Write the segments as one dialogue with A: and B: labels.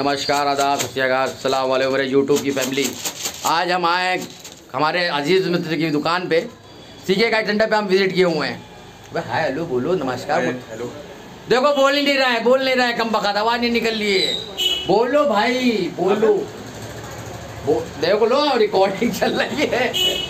A: नमस्कार, आदाब, सत श्री अकाल, अस्सलाम वालेकुम मेरे यूट्यूब की फैमिली। आज हम आए हमारे अजीज़ मित्र की दुकान पे, सीके का सेंटर पे हम विजिट किए हुए हैं। भाई हाय हेलो बोलो, नमस्कार
B: हेलो।
A: देखो बोल नहीं रहा है, कम बखत आवाज़ नहीं निकल रही है। बोलो भाई बोलो, देखो लो रिकॉर्डिंग चल रही है।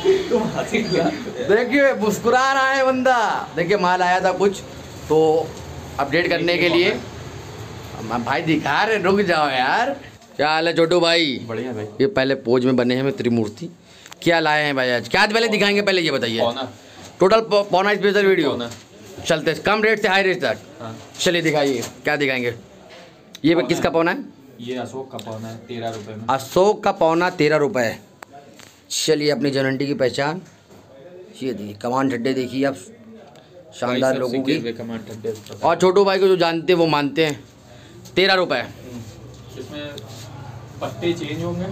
A: देखिए मुस्कुरा रहा है बंदा। देखिए माल आया था कुछ तो अपडेट करने के लिए भाई दिखा रहे, रुक जाओ यार। क्या हाल है छोटू भाई?
B: बढ़िया भाई।
A: ये पहले पोज में बने हैं में त्रिमूर्ति। क्या लाए हैं भाई आज? क्या पहले दिखाएंगे, पहले ये बताइए। टोटल पौना स्पेशल वीडियो चलते कम रेट से हाई रेट तक। चलिए दिखाइए क्या दिखाएंगे। ये किसका पौना है?
B: ये अशोक का पौना है 13 रुपये में।
A: अशोक का पौना 13 रुपये। चलिए अपनी जनंटी की पहचान ये देखिए, कमान ठड्डे देखिए आप, शानदार लोगों की। और छोटू भाई को जो जानते हैं वो मानते हैं। 13 रुपये।
B: इसमें पत्ते चेंज होंगे,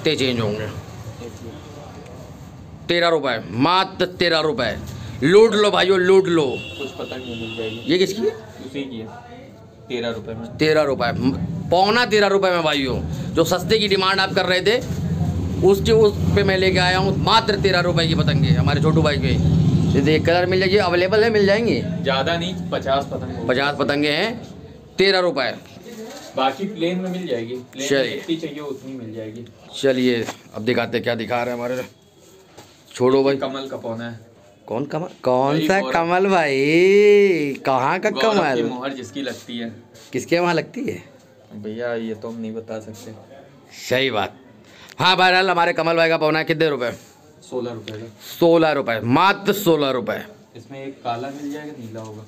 A: 13 रुपये, मात्र 13 रुपये। लूट लो भाइयों, लूट लो।
B: कुछ पतंग मिल जाएगी।
A: ये किसकी है?
B: उसी की है 13 रुपये में।
A: 13 रुपये, पौना 13 रुपये में भाइयों। जो सस्ते की डिमांड आप कर रहे थे उस पे मैं लेके आया हूँ मात्र 13 रुपये की पतंगे हमारे छोटू भाई के। ये देख कलर मिल जाएगी, अवेलेबल है, मिल जाएंगी।
B: ज़्यादा नहीं, 50 पतंग
A: 50 पतंगे हैं, 13 रुपये।
B: बाकी प्लेन में मिल जाएगी, प्लेन में जितनी चाहिए उतनी मिल जाएगी।
A: चलिए अब दिखाते क्या दिखा रहे हैं हमारे छोड़ो भाई।
B: कमल का पौना है।
A: कौन कमल? कौन सा कमल भाई? कहाँ का कमल?
B: मोहर जिसकी लगती है।
A: किसके वहाँ लगती है
B: भैया? ये तो हम नहीं बता सकते।
A: सही बात। हाँ बहरहाल हमारे कमल भाई का पौना है कितने रुपए?
B: 16 रुपये का।
A: 16 रुपये, मात्र 16 रुपये।
B: इसमें एक काला मिल जाएगा, नीला होगा।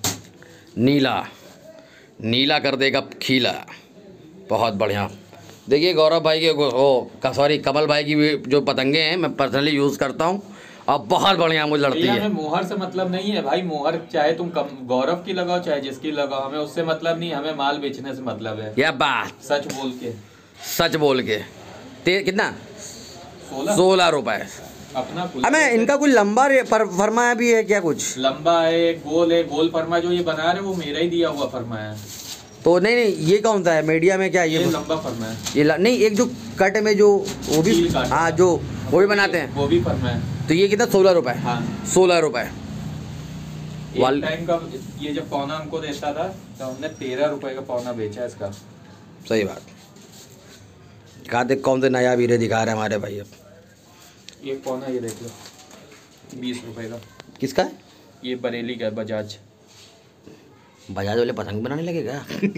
A: नीला कर देगा खीला। बहुत बढ़िया। देखिए गौरव भाई के सॉरी कमल भाई की भी जो पतंगे हैं मैं पर्सनली यूज़ करता हूँ और बहुत बढ़िया मुझे लगती है।
B: हमें मोहर से मतलब नहीं है भाई, मोहर चाहे तुम गौरव की लगाओ चाहे जिसकी लगाओ, हमें उससे मतलब नहीं, हमें माल बेचने से मतलब है।
A: क्या बात,
B: सच बोल के
A: कितना? 16 रुपये।
B: अपना
A: हमें इनका कुछ लंबा फरमा भी है क्या? कुछ
B: लंबा है, गोल फरमा जो ये बना रहे वो मेरा ही दिया हुआ फरमा है।
A: तो नहीं ये कौन सा है मीडिया में? क्या ये
B: लंबा फरमा है।
A: ये नहीं, एक जो कट में जो वो भी, हाँ जो वो भी बनाते हैं
B: वो भी फरमा है।
A: तो ये कितना? 16 रुपये।
B: हाँ
A: 16 रुपये।
B: एक टाइम का ये जब पौना हमको देता था तो हमने 13 रुपये का पौना बेचा इसका।
A: सही बात। कहा देख कौन से नया वीरे दिखा रहे हैं हमारे भाई। अब
B: एक पौना ये देख लो 20 रुपये का।
A: किसका है?
B: ये बरेली का है, बजाज
A: वाले पतंग बनाने लगेगा।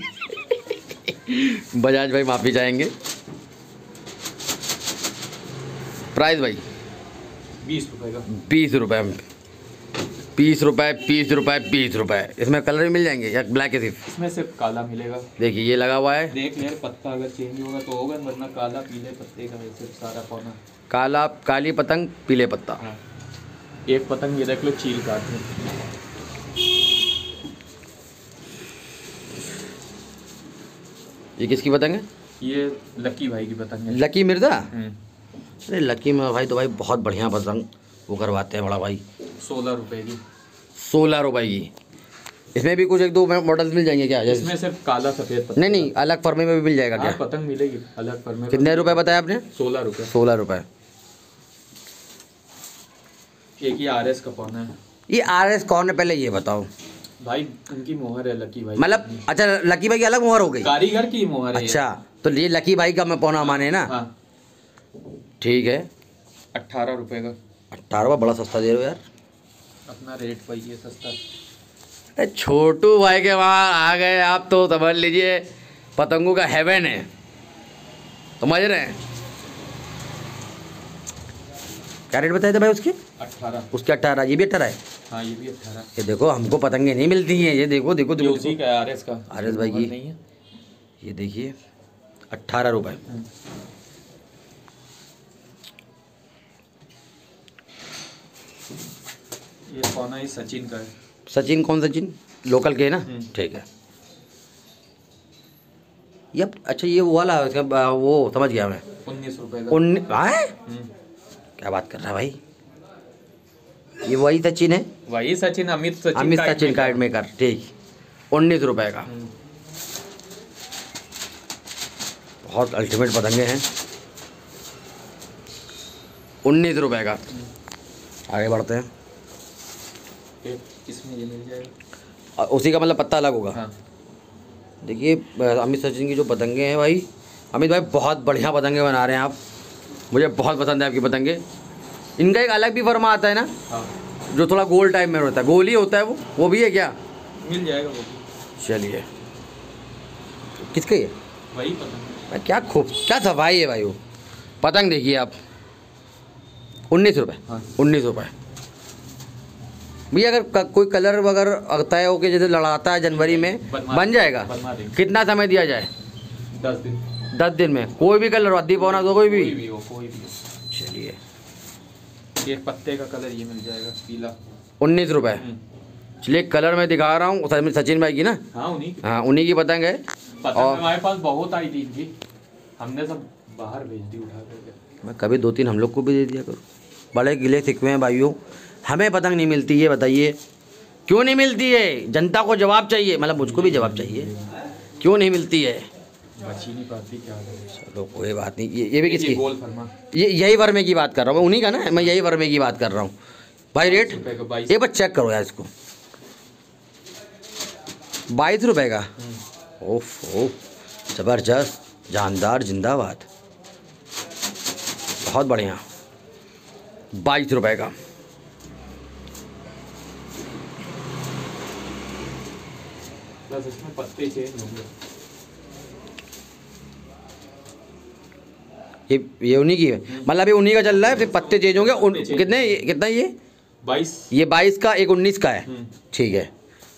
A: बजाज भाई माफी चाहेंगे। प्राइस भाई
B: 20 रुपये का।
A: 20 रुपये, 20 रुपये, 20 रुपये, 20 रुपये। इसमें कलर भी मिल जाएंगे या ब्लैक है सिर्फ?
B: इसमें सिर्फ काला मिलेगा।
A: देखिए ये लगा हुआ है,
B: देख ले, पत्ता अगर चेंज होगा तो होगा, वरना काला पीले पत्ते का सिर्फ सारा पौना।
A: काली पतंग पीले पत्ता।
B: हाँ। एक पतंग ये देख लो, चील काट है।
A: ये किसकी पतंग है?
B: ये लकी भाई की पतंग है।
A: लकी मिर्जा? अरे लकी में भाई तो भाई बहुत बढ़िया पतंग वो करवाते हैं बड़ा भाई।
B: 16 रुपये की।
A: 16 रुपये की। इसमें भी कुछ एक दो मॉडल्स मिल जाएंगे क्या?
B: इसमें सिर्फ काला सफेद पतंग।
A: नहीं अलग फर्मे में भी मिल जाएगा क्या?
B: पतंग मिलेगी अलग फर्मे।
A: कितने रुपए बताया आपने?
B: 16 रुपये।
A: 16 रुपये।
B: एक ही RS का पौना है।
A: ये RS कौन है पहले ये बताओ
B: भाई? उनकी मोहर है लकी भाई।
A: मतलब अच्छा लकी भाई की अलग मोहर हो गई?
B: कारीगर की मोहर है।
A: अच्छा तो ये लकी भाई का मैं पौना माने ना?
B: हाँ।
A: ठीक है।
B: 18 रुपये का।
A: 18 रुपये बड़ा सस्ता दे रहे हो यार।
B: अपना रेट पर ये सस्ता।
A: अरे छोटू भाई के वहाँ आ गए आप तो समझ लीजिए पतंगों का हेवन है, समझ रहे हैं? क्या रेट बताए थे भाई उसके?
B: 18।
A: उसके 18। ये भी 18 है?
B: हाँ ये भी 18।
A: ये देखो हमको पतंगे नहीं मिलती हैं। ये देखो देखो देखो,
B: उसी का RS का।
A: RS भाई की
B: नहीं है।
A: ये देखिए 18 रुपये।
B: ये पौना ही सचिन का है।
A: सचिन? कौन सचिन? लोकल के है ना? ठीक है। ये अच्छा ये वो वाला वो समझ गया मैं।
B: 19 रुपये का।
A: क्या बात कर रहा है भाई? ये वही सचिन है?
B: वही सचिन, अमित
A: सचिन कार्ड मेकर। ठीक, 19 रुपये का। बहुत अल्टीमेट पतंगे हैं। 19 रुपये का। आगे बढ़ते हैं।
B: इसमें ये मिल जाएगा।
A: और उसी का मतलब पत्ता अलग होगा।
B: हाँ।
A: देखिए अमित सचिन की जो पतंगे हैं भाई, अमित भाई बहुत बढ़िया पतंगे बना रहे हैं आप। मुझे बहुत पसंद है आपकी पतंगे। इनका एक अलग भी फरमा आता है ना।
B: हाँ।
A: जो थोड़ा गोल टाइप में होता है, गोल ही होता है वो भी है क्या?
B: मिल जाएगा वो भी।
A: चलिए, किसका ये?
B: वही पतंग
A: भाई क्या सफाई है भाई। वो पतंग देखिए आप, 19 रुपये।
B: हाँ।
A: 19 रुपये भैया। अगर कोई कलर वगैरह आता है ओके, जैसे लड़ाता है जनवरी में बन जाएगा। कितना समय दिया जाए?
B: 10 दिन।
A: 10 दिन में कोई भी कलर, अद्दी पौना दो, कोई भी
B: हो।
A: चलिए,
B: ये पत्ते का कलर ये मिल जाएगा पीला।
A: 19 रुपये। चलिए कलर मैं दिखा रहा हूँ सचिन भाई की ना।
B: हाँ
A: उन्हीं की पतंग है।
B: और हमारे पास बहुत आई थी इनकी, हमने सब बाहर भेज दी उठा करके।
A: मैं कभी 2-3 हम लोग को भी दे दिया करो। बड़े गिले सिकवे हैं भाइयों, हमें पतंग नहीं मिलती है। बताइए क्यों नहीं मिलती है? जनता को जवाब चाहिए, मतलब मुझको भी जवाब चाहिए, क्यों नहीं मिलती है?
B: बच ही नहीं पाती, क्या करें।
A: चलो कोई बात नहीं। ये भी किसकी?
B: गोल फरमा।
A: ये यही वर्मे की बात कर रहा हूँ मैं, उन्हीं का ना, मैं यही वर्मे की बात कर रहा हूँ भाई। रेट एक बार चेक करो यार इसको, 22 रुपये का। ओफ, ज़बरदस्त, जानदार, जिंदाबाद, बहुत बढ़िया। 22 रुपये का।
B: बस इसमें पत्ते चेंज होंगे।
A: ये उन्हीं की है, मतलब ये उन्हीं का चल रहा है, फिर पत्ते चेंज होंगे। कितना ये? 22। ये 22 का, एक 19 का है। ठीक है।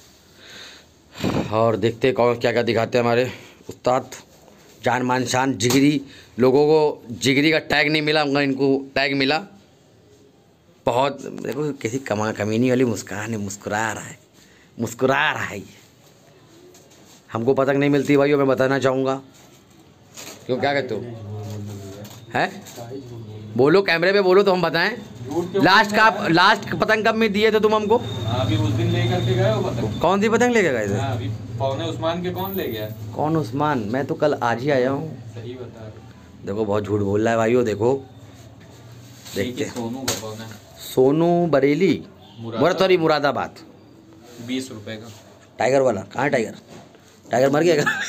A: और देखते कौन क्या क्या दिखाते हैं हमारे उस्ताद। जान मान शान जिगरी, लोगों को जिगरी का टैग नहीं मिला, मगर इनको टैग मिला। बहुत देखो किसी कमीनी वाली मुस्कान है, मुस्कुरा रहा है ये। हमको पतंग नहीं मिलती भाई, मैं बताना चाहूँगा। क्यों, क्या कहते हो? है बोलो, कैमरे पे बोलो तो हम बताएं। लास्ट पतंग कब में दिए थे तुम हमको?
B: अभी उस दिन लेकर के गए हो पतंग।
A: कौन सी पतंग लेके गए थे?
B: अभी पौने उस्मान के कौन ले गया?
A: कौन उस्मान? मैं तो कल आज ही आया हूँ।
B: सही बता रहे।
A: देखो बहुत झूठ बोल रहा है भाइयों। देखो देखते।
B: सोनू का पौना।
A: सोनू बरेली, मुरादाबाद।
B: 20 रुपये का।
A: टाइगर वाला कहाँ है? टाइगर मर गया क्या?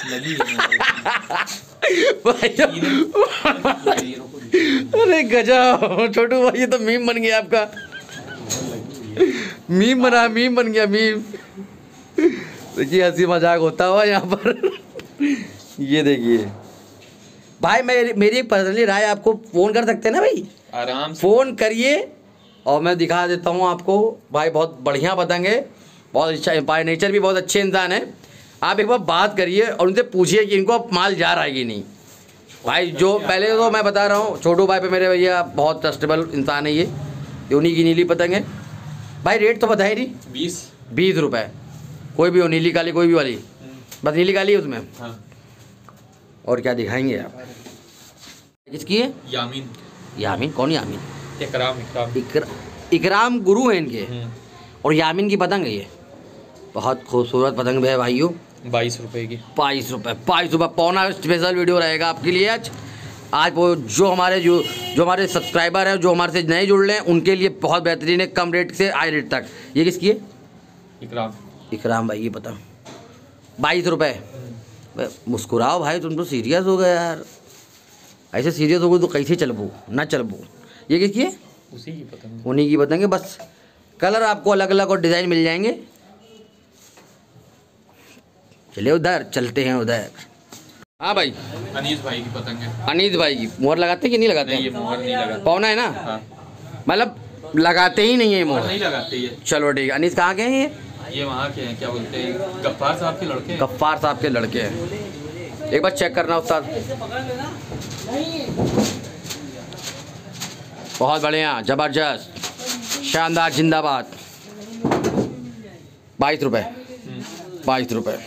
A: अरे गजब छोटू भाई, ये तो मीम बन गया आपका। मीम बन गया मीम। देखिए हंसी मजाक होता हुआ यहाँ पर। ये देखिए भाई, मेरी एक पर्सनली राय, आपको फ़ोन कर सकते हैं ना भाई?
B: आराम से
A: फ़ोन करिए और मैं दिखा देता हूँ आपको। भाई बहुत बढ़िया पतंग है, बहुत अच्छा, बाय नेचर भी बहुत अच्छे इंसान है। आप एक बार बात करिए और उनसे पूछिए कि इनको माल जा रहा है कि नहीं। भाई जो पहले तो मैं बता रहा हूँ, छोटू भाई पे मेरे भैया बहुत ट्रस्टेबल इंसान है ये उन्हीं की नीली पतंग है। भाई रेट तो बताए नहीं। 20 रुपये। कोई भी हो, नीली काली कोई भी वाली, बस नीली काली है उसमें।
B: हाँ।
A: और क्या दिखाएंगे आप? किसकी है? यामीन कौन? यामीन इकराम गुरु है इनके। और यामीन की पतंग है ये। बहुत खूबसूरत पतंग भी है भाइयों।
B: 22 रुपये की। 22 रुपये
A: पौना स्पेशल वीडियो रहेगा आपके लिए आज वो जो हमारे सब्सक्राइबर हैं, जो हमारे से नए जुड़ रहे हैं, उनके लिए बहुत बेहतरीन है, कम रेट से हाई रेट तक। ये किसकी है? इकराम भाई की पतंग। 22 रुपये। मुस्कुराओ भाई, तुम तो सीरियस हो गए यार। ऐसे सीरियस हो गए तो कैसे चलबू ना चलबू। ये किसकी है?
B: उसी की पतंग।
A: उन्हीं की पतंग है। बस कलर आपको अलग अलग और डिज़ाइन मिल जाएंगे। चलिए उधर चलते हैं उधर। हाँ भाई,
B: अनीस भाई की पतंग है।
A: अनीस भाई की मोहर लगाते कि नहीं लगाते?
B: नहीं, ये मोहर नहीं लगाते।
A: पौना है ना?
B: हाँ।
A: मतलब लगाते ही नहीं है मोहर?
B: नहीं लगाते ये।
A: चलो ठीक है। अनीस कहाँ के हैं
B: ये वहाँ के हैं, क्या बोलते हैं, गफ्फार साहब के लड़के।
A: गफ्फार साहब के लड़के हैं। एक बार चेक करना उस्ताद। बहुत बढ़िया, जबरदस्त, शानदार, जिंदाबाद। 22 रुपये। 22 रुपये।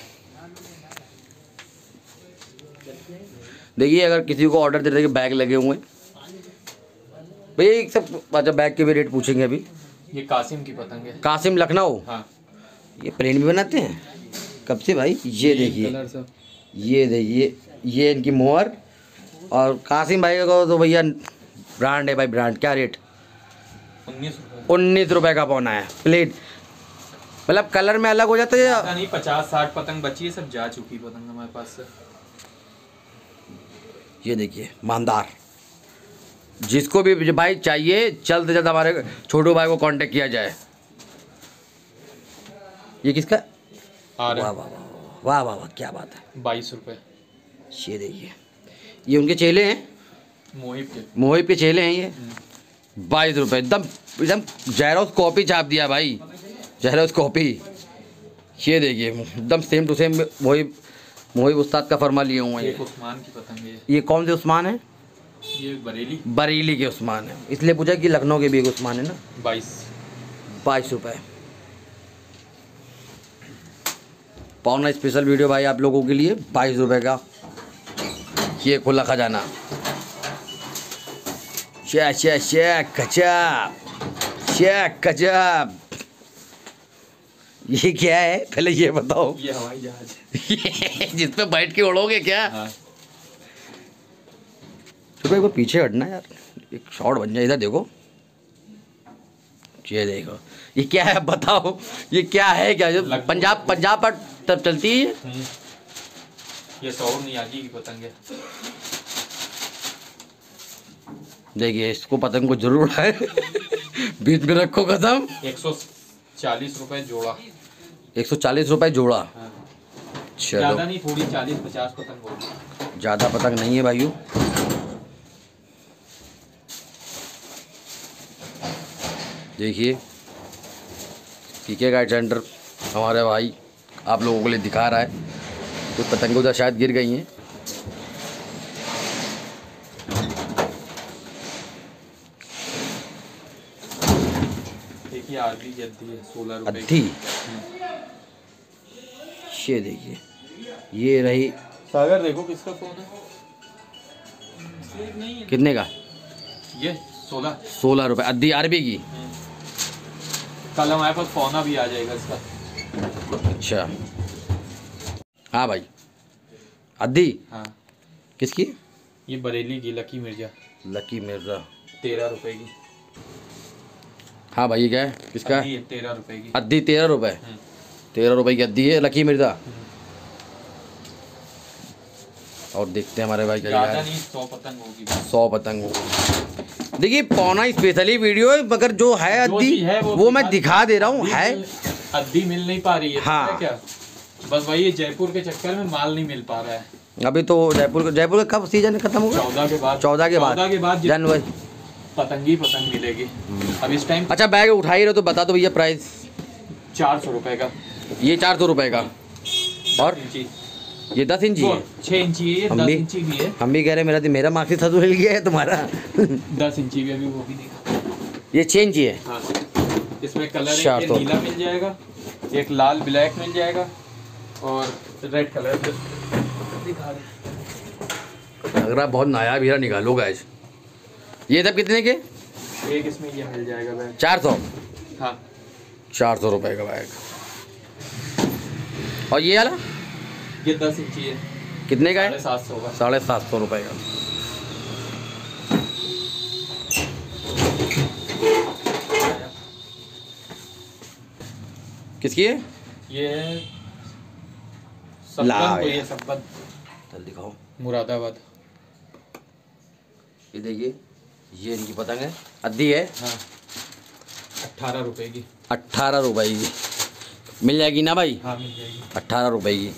A: देखिए अगर किसी को ऑर्डर दे रहे बैग लगे हुए हैं भैया, सब अच्छा बैग के भी रेट पूछेंगे अभी।
B: ये कासिम की पतंग है।
A: कासिम, लखनऊ।
B: हाँ।
A: ये प्लेन भी बनाते हैं कब से भाई? ये देखिए, ये देखिए, ये इनकी मोहर और कासिम भाई को तो भैया ब्रांड है भाई, ब्रांड। क्या रेट? 19 रुपये का पौना है प्लेट। मतलब कलर में अलग हो जाता है या
B: नहीं? 50-60 पतंग बची है, सब जा चुकी पतंग हमारे पास से।
A: ये देखिए मानदार, जिसको भी भाई चाहिए जल्द से जल्द हमारे छोटू भाई को कांटेक्ट किया जाए। ये किसका? वाह वाह वाह वाह वाह वाह, क्या बात है।
B: 22 रुपये।
A: ये देखिए, ये उनके चेले हैं, मोहिब के चेले हैं ये। 22 रुपये, एकदम एकदम जेरोक्स कॉपी छाप दिया भाई, जेरोक्स कॉपी। ये देखिए एकदम सेम टू सेम मोहिब उस्ताद का फरमा लिए हुए हैं।
B: उस्मान की पतंग है
A: ये। कौन से उस्मान है?
B: ये
A: बरेली के उस्मान है, इसलिए पूछा कि लखनऊ के भी एक उस्मान है ना। 22 रुपये पौना स्पेशल वीडियो भाई आप लोगों के लिए। 22 रुपये का ये खुला खजाना। गजब। ये क्या है पहले ये बताओ?
B: ये हवाई जहाज
A: जिस पे बैठ के उड़ोगे क्या?
B: हाँ।
A: तो एक बार पीछे हटना यार, एक शॉट बन जाए। इधर देखो, ये देखो, ये क्या है बताओ? ये क्या है? क्या जो पंजाब पर तब चलती है
B: ये सौर नियाजी की पतंग है।
A: देखिए इसको पतंग को जरूर उड़ाए। बीच में रखो कदम।
B: 140 रुपये जोड़ा।
A: 140 रुपये जोड़ा।
B: हाँ।
A: चलो
B: ज़्यादा नहीं, थोड़ी 40-50 पतंग होगी।
A: ज़्यादा पतंग नहीं है भाइयों। देखिए पीके गाइड सेंटर हमारे भाई आप लोगों के लिए दिखा रहा है। कुछ पतंगें उधर शायद गिर गई हैं।
B: देखिए आरबी की अद्धी है 16 रुपये
A: अद्धी। ये देखिए, ये रही।
B: सागर देखो किसका फोन है?
A: कितने का?
B: ये
A: 16 रुपये अद्धी आरबी की।
B: कल हमारे पास फोना भी आ जाएगा इसका।
A: अच्छा हाँ भाई, अद्धी।
B: हाँ
A: किसकी?
B: ये बरेली की लकी मिर्जा। 13 रुपये की।
A: हाँ भाई ये क्या है? किसका?
B: 13 रुपये की
A: अद्धी। 13 रुपये। 13 रुपये की अद्धी है लकी मिर्जा। और देखते हैं हमारे भाई क्या
B: ज़्यादा नहीं, 100 पतंग होगी।
A: 100 पतंग होगी। देखिए पौना स्पेशली वीडियो मगर जो है अद्धी वो मैं दिखा दे रहा हूँ। है
B: अद्धी मिल नहीं पा रही है।
A: हाँ
B: क्या बस वही जयपुर के चक्कर में माल नहीं मिल पा रहा है।
A: अभी तो जयपुर का कब सीजन खत्म होगा? 14 के बाद जनवरी
B: पतंगी पतंग मिलेगी अब इस टाइम।
A: अच्छा बैग उठा ही रहे तो बता दो भैया प्राइस।
B: 400 रुपये का।
A: ये 400 रुपये का। और ये 10 इंची है।
B: 6 इंची है, 10 इंची भी है।
A: हम भी कह रहे हैं मेरा मार्क्स था तो हिल गया है तुम्हारा।
B: 10 इंची भी अभी वो भी देखा।
A: ये 6 इंची है।
B: हाँ इसमें कलर एक नीला मिल जाएगा, एक लाल ब्लैक मिल जाएगा और रेड कलर दिखा रहे।
A: लग रहा बहुत नायाब हीरा निकालो गाइस। ये सब कितने के?
B: एक इसमें ये मिल जाएगा बैग
A: 400।
B: हाँ
A: 400 रुपये का बैग। और ये वाला
B: ये 10 इंची है।
A: कितने का है?
B: 750 का।
A: 750 रुपये का। किसकी है?
B: ये संपत
A: चल दिखाओ।
B: मुरादाबाद।
A: ये देखिए ये इनकी पतंग है, अद्धी है।
B: हाँ 18 रुपये की।
A: 18 रुपये की मिल जाएगी ना भाई?
B: हाँ मिल जाएगी।
A: 18 रुपये की।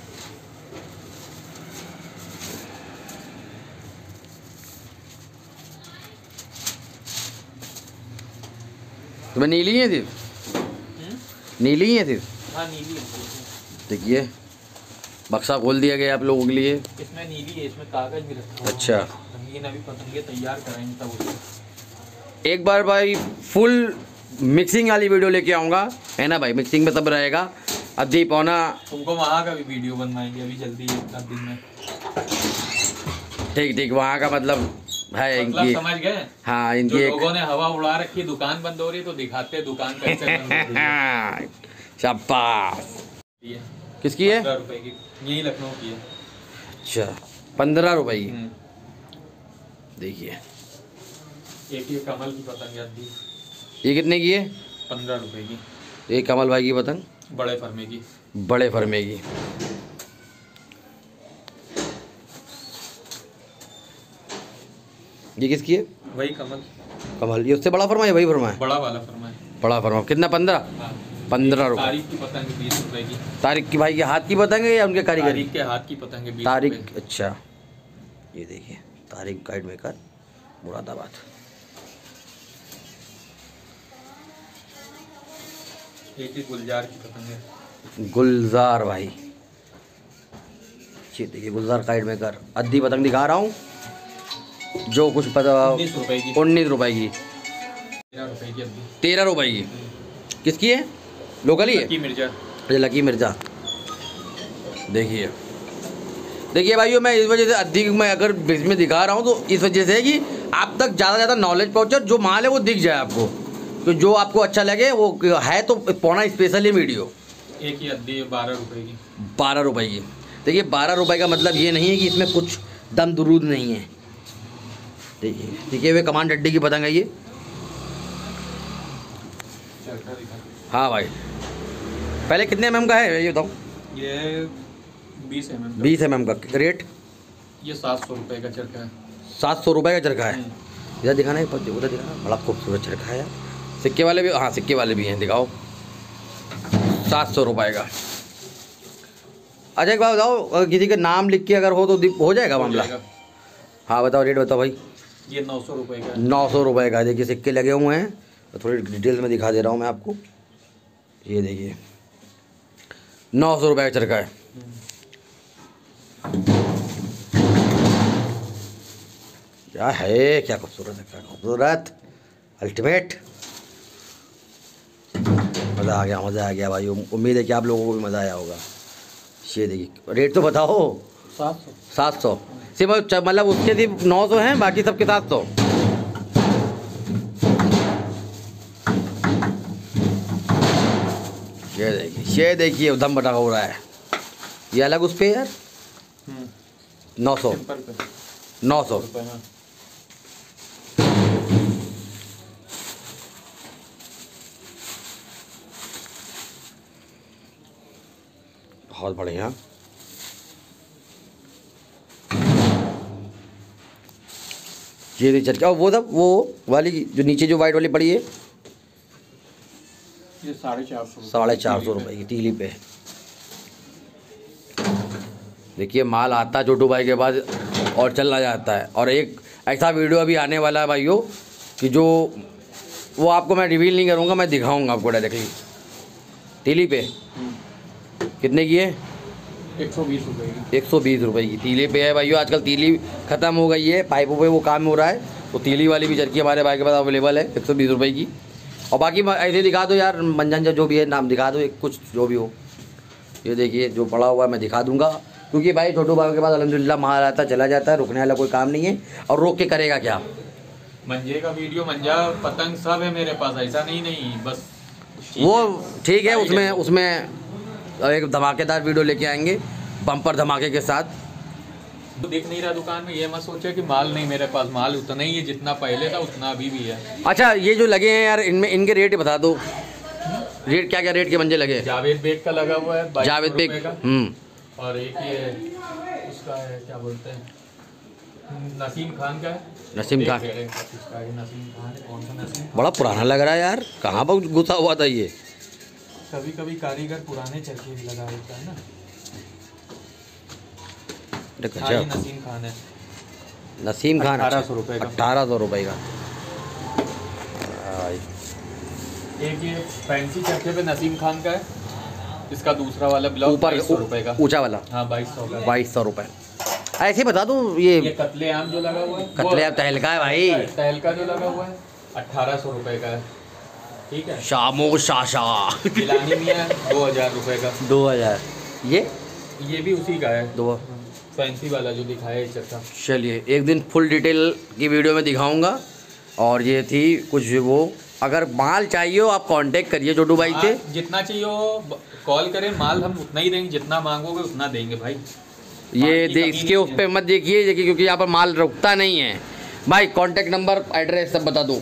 A: तुम्हें नीली है सिर्फ? नीली है सिर्फ?
B: हाँ नीली है।
A: देखिए बक्सा खोल दिया गया आप लोगों के लिए।
B: इसमें नीली है, इसमें कागज भी रखा हुआ है।
A: अच्छा
B: रंगीन अभी पतंगे तैयार कराएंगे तब उसको।
A: एक बार भाई फुल मिक्सिंग वाली वीडियो लेके आऊँगा, है ना भाई? मिक्सिंग में सब रहेगा। अद्धी पौना
B: तुमको वहाँ का भी वीडियो बनवाएंगे अभी जल्दी 1 दिन में।
A: ठीक वहाँ का मतलब है
B: मतलब
A: इनकी।
B: समझ गए?
A: हाँ इनकी
B: जो
A: एक
B: लोगों ने हवा उड़ा रखी, दुकान बंद हो रही तो दिखाते हैं दुकान कैसे बंद हो रही है।
A: शाबाश।
B: ये
A: किसकी है?
B: 15 रुपए की, यही लखनऊ की है।
A: अच्छा 15 रुपये की। देखिए
B: एक ये कमल की पतंग अद्दी,
A: ये कितने की है?
B: 15 रुपए की।
A: ये कमल भाई की पतंग
B: बड़े फरमे की।
A: बड़े फरमे की। ये किसकी है?
B: वही कमल।
A: कमल, ये उससे बड़ा फरमा है? वही फरमा है,
B: बड़ा वाला फरमा है।
A: बड़ा फरमा। कितना? 15?
B: हाँ।
A: 15 रुपये।
B: तारीख की पतंग 20 रुपए की।
A: तारीख की भाई के हाथ की पतंग है या उनके कारीगर?
B: तारीख के हाथ की पतंग है 20
A: तारीख,
B: रुपए।
A: अच्छा। ये देखिए तारीख गाइड मेकर मुरादाबाद।
B: एक ही गुलजार की पतंग है।
A: गुलजार भाई, देखिए गुलजार गाइड मेकर। अद्दी पतंग दिखा रहा हूँ, जो कुछ पता।
B: 19 रुपए की।
A: 19 रुपए की।
B: 13 रुपए की अद्दी।
A: 13 रुपए की। किसकी है? लोकल ही है?
B: लकी मिर्जा।
A: ये लकी मिर्जा। देखिए देखिए भाइयों, मैं इस वजह से अद्दी में अगर इसमें दिखा रहा हूँ तो इस वजह से है कि आप तक ज़्यादा से ज़्यादा नॉलेज पहुँचे, जो माल है वो दिख जाए आपको, तो जो आपको अच्छा लगे वो है। तो पौना स्पेशल ये वीडियो।
B: एक ही अद्दी है 12 रुपए की।
A: 12 रुपए की। देखिए 12 रुपए का मतलब ये नहीं है कि इसमें कुछ दम दुरूद नहीं है। देखिए देखिए वे कमान डड्डी की पतंग है ये। हाँ भाई, पहले कितने mm का है ये बताओ?
B: ये 20 mm का।
A: 20 mm का। रेट?
B: ये 700 रुपए का चरखा है।
A: 700 रुपये का चरखा है। इधर दिखाना है, उधर दिखाना। बड़ा खूबसूरत चरखा है यार। सिक्के वाले भी? हाँ सिक्के वाले भी हैं, दिखाओ। 700 रुपये का। अच्छा एक बात बताओ, अगर किसी का नाम लिख के अगर हो तो हो जाएगा मामला? हाँ बताओ, रेट बताओ भाई।
B: ये 900 रुपए का। 900
A: रुपये का। देखिए सिक्के लगे हुए हैं, तो थोड़ी डिटेल्स में दिखा दे रहा हूँ मैं आपको। ये देखिए 900 रुपये का चरखा है। क्या है, क्या खूबसूरत है, क्या खूबसूरत, अल्टीमेट। मज़ा आ गया, मज़ा आ गया भाई। उम्मीद है कि आप लोगों को भी मज़ा आया होगा। ये देखिए, रेट तो बताओ। 700। सिर्फ मतलब उसके सिर्फ 900 हैं, बाकी सबके 700। ये देखिए उधम बटा हो रहा है। ये अलग उस पे यार 900। 900
B: रुपए। हाँ।
A: बहुत बढ़िया। ये चरखा, वो सब वो वाली जो नीचे जो वाइट वाली पड़ी है,
B: ये 450।
A: 450 रुपये की तीली पे। देखिए माल आता है छोटू भाई के पास और चला जाता है। और एक ऐसा वीडियो अभी आने वाला है भाइयों कि जो वो आपको मैं रिवील नहीं करूँगा, मैं दिखाऊंगा आपको डायरेक्टली। तीली पे कितने की है?
B: 120 रुपए की।
A: 120 रुपये की तीली पे है भाइयों। आजकल तीली ख़त्म हो गई है, पाइपों पे वो काम हो रहा है, तो तीली वाली भी चरखी हमारे भाई के पास अवेलेबल है 120 रुपये की। और बाकी ऐसे दिखा दो यार, मंजन जो भी है नाम दिखा दो, एक कुछ जो भी हो। ये देखिए जो पड़ा हुआ है मैं दिखा दूंगा, क्योंकि भाई छोटू भाई के पास अल्हम्दुलिल्लाह माल आता चला जाता है, रुकने वाला कोई काम नहीं है। और रोक के करेगा क्या?
B: मंजे का वीडियो, मंजा पतंग सब है मेरे पास, ऐसा नहीं बस
A: वो ठीक है। उसमें एक धमाकेदार वीडियो लेके आएंगे, बम्पर धमाके के साथ।
B: तो दिख नहीं रहा दुकान में, ये मत सोचे कि माल नहीं मेरे पास, माल उतना ही है जितना पहले था, उतना अभी भी है।
A: अच्छा ये जो लगे हैं यार, इनमें इनके रेट बता दो। रेट क्या क्या रेट के मंजे लगे?
B: जावेद बेग का लगा हुआ है,
A: जावेद बेग
B: का। और एक ये उसका है, क्या बोलते हैं, नसीम खान का है।
A: नसीम खान।
B: नसीम खान है। कौन सा नसीम?
A: बड़ा पुराना लग रहा है यार, कहाँ पर घुसा हुआ था ये?
B: कभी कभी कारीगर पुराने चरखे भी लगा देता है ना।
A: अच्छा
B: नसीम खान है।
A: नसीम खान
B: 1800 रुपये का।
A: 1800 रुपये का।
B: एक ये फैंसी चरखे पे नसीम खान का है, इसका दूसरा वाला ब्लॉक
A: ऊपर
B: 2200 रुपये का।
A: ऊंचा वाला?
B: हाँ 2200 का।
A: 2200 रुपये। ऐसे बता दो। ये
B: कतले आम जो लगा हुआ है,
A: कतले आम तहलका है भाई।
B: तहलका जो लगा हुआ है 1800 रुपये का है। ठीक है।
A: शामो शाशा
B: गिलानी में है 2000 रुपये का।
A: 2000।
B: ये भी उसी का है,
A: दो
B: फैंसी वाला जो दिखाया है चरखा।
A: चलिए एक दिन फुल डिटेल की वीडियो में दिखाऊंगा। और ये थी कुछ वो, अगर माल चाहिए हो आप कांटेक्ट करिए छोटू भाई से।
B: जितना चाहिए हो कॉल करें, माल हम उतना ही देंगे, जितना मांगोगे उतना देंगे भाई।
A: ये इसके उस पर मत देखिए क्योंकि यहाँ पर माल रुकता नहीं है। भाई कॉन्टेक्ट नंबर एड्रेस सब बता दो।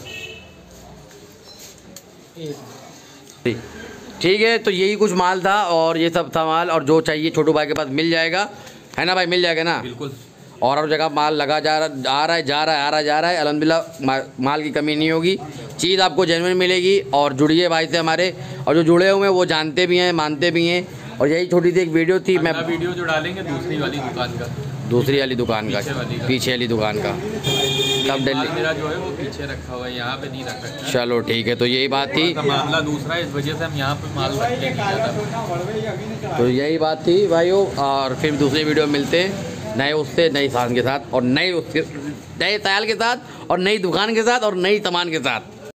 A: ठीक है, तो यही कुछ माल था और ये सब था माल, और जो चाहिए छोटू भाई के पास मिल जाएगा, है ना भाई? मिल जाएगा ना?
B: बिल्कुल।
A: और हर जगह माल लगा आ रहा है जा रहा है अल्हम्दुलिल्लाह, माल की कमी नहीं होगी, चीज़ आपको जेन्युइन मिलेगी। और जुड़िए भाई से हमारे, और जो जुड़े हुए हैं वो जानते भी हैं, मानते भी हैं। और यही छोटी सी एक वीडियो थी, मैं
B: वीडियो जो डालेंगे दूसरी वाली दुकान का,
A: पीछे वाली दुकान का सब दिल्ली
B: मेरा जो है वो पीछे रखा हुआ है, यहाँ पे नहीं रखा।
A: चलो ठीक है, तो यही बात थी,
B: मामला दूसरा है, इस वजह से हम यहाँ पे माल रखते नहीं ज़्यादा।
A: तो यही बात थी भाइयों, और फिर दूसरे वीडियो में मिलते हैं नए उससे, नई सामान के साथ, और नए साल के साथ, और नई दुकान के साथ, और नई सामान के साथ।